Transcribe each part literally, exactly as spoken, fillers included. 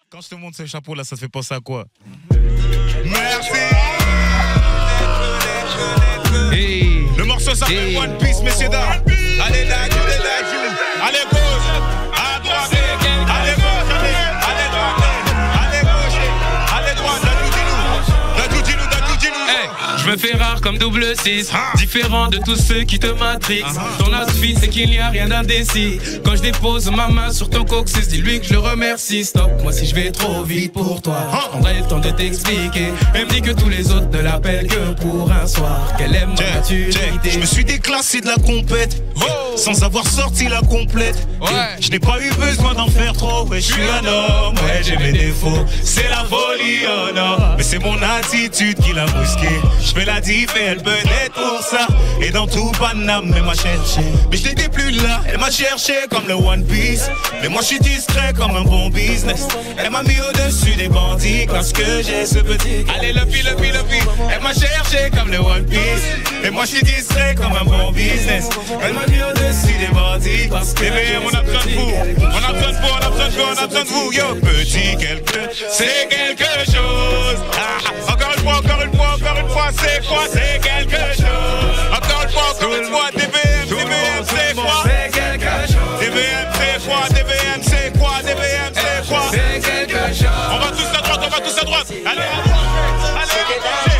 Quand je te montre ce chapeau là, ça te fait penser à quoi? Merci. Hey. Le morceau s'appelle hey. One Piece, messieurs dames. Allez là, allez là, allez gauche, à droite, allez gauche, allez droite, allez gauche, allez droite, dadou dis-nous, dadou dis-nous. Hey, je me fais rare comme double six, ah. Différent de tous ceux qui te matrixent. Ah. Ton outfit c'est qu'il n'y a rien d'indécis. Quand je dépose ma main sur ton coccyx, dis-lui que je le remercie. Stop, moi si je vais trop vite pour toi, ah. Je prendrai le temps de t'expliquer. Elle me dit que tous les autres ne l'appellent que pour un soir, qu'elle aime ma maturité. Je me suis déclassé de la compète, oh. Sans avoir sorti la complète, ouais. Je n'ai pas eu besoin d'en faire trop, ouais, je suis un homme, ouais, j'ai mes défauts. C'est la folie, oh non, mais c'est mon attitude qui l'a brusqué. Je fais la diff et elle peut être pour ça. Et dans tout Paname, elle m'a cherché. Mais je n'étais plus là, elle m'a cherché comme le One Piece. Mais moi je suis discret comme un bon business. Elle m'a mis au-dessus des bandits parce que j'ai ce petit. Allez, le pi, le pi, le pi. Elle m'a cherché comme le One Piece. Et moi je suis discret comme un bon business. Elle m'a mis au-dessus des bandits parce que. Eh bien, on a besoin de vous. On a besoin de vous, on a besoin de vous, on a besoin de vous. Yo, petit quelque, c'est quelque chose. Ah, encore une fois, encore une fois, encore une fois, c'est quoi? C'est quelque chose. Encore une fois, encore une fois, D B M, D B M, c'est quoi? C'est quelque chose. D B M, c'est quoi? D B M, c'est quoi? D B M, c'est quoi? C'est quelque chose. On va tous à droite, on va tous à droite. Allez, allez, allez.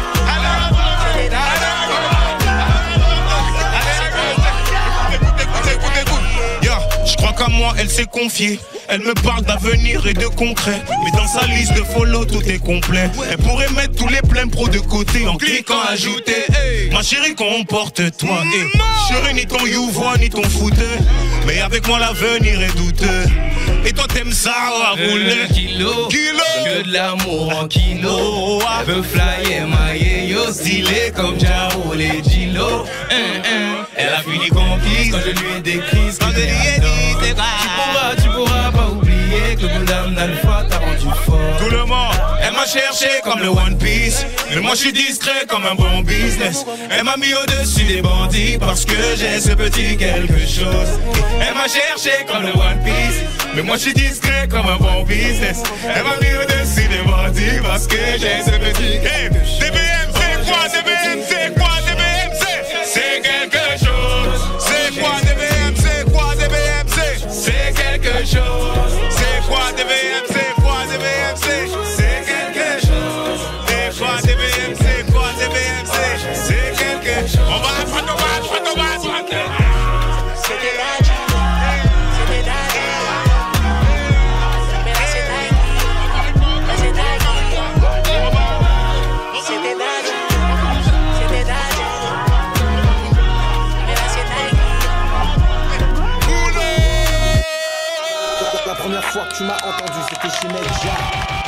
Je crois qu'à moi elle s'est confiée. Elle me parle d'avenir et de concret. Mais dans sa liste de follow tout est complet. Elle pourrait mettre tous les pleins pros de côté en cliquant ajouter. Hey. Ma chérie comporte-toi. Hey. Chérie ni ton youvois ni ton footer. Mais avec moi l'avenir est douteux. Et toi t'aimes ça à rouler. Kilo, kilo. Que de l'amour en kilo. Oh, ah. Elle veut flyer mailler yo stylé comme Jao les Gilo. Elle a fini complice quand je lui ai décrit ce que j'ai adoré. Tu pourras, tu pourras pas oublier que le Gundam d'Alpha t'a rendu fort. Tout le monde, elle m'a cherché comme le One Piece. Mais moi je suis discret comme un bon business. Elle m'a mis au-dessus des bandits parce que j'ai ce petit quelque chose. Elle m'a cherché comme le One Piece. Mais moi je suis discret comme un bon business. Elle m'a mis au-dessus des bandits parce que j'ai ce petit quelque chose. D B M c'est quoi? D B M c'est quoi? D B M c'est c'est quelque chose. C'est quoi? D B M c'est quoi? D B M c'est c'est quelque chose. C'est quoi? D B M c'est quoi? D B M c'est c'est quelque chose. C'est quoi? D B M c'est quoi? D B M c'est c'est quelque chose. On va apprendre, on va apprendre, on va apprendre. La première fois que tu m'as entendu, c'était chez Medja.